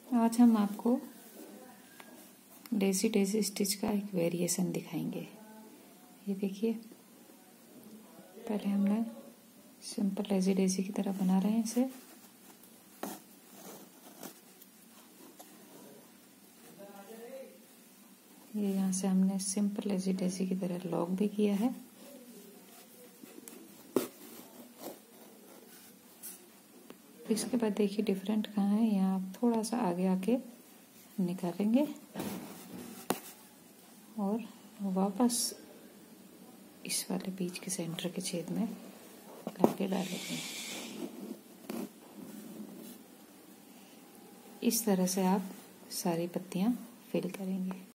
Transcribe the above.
आज हम आपको डेज़ी डेज़ी स्टिच का एक वेरिएशन दिखाएंगे। ये देखिए, पहले हमने सिंपल डेज़ी डेज़ी की तरह बना रहे हैं इसे। ये यहाँ से हमने सिंपल डेज़ी डेज़ी की तरह लॉक भी किया है। इसके बाद देखिए डिफरेंट कहाँ है, यहाँ आप थोड़ा सा आगे आके निकालेंगे और वापस इस वाले बीच के सेंटर के छेद में लाके डालेंगे। इस तरह से आप सारी पत्तियां फिल करेंगे।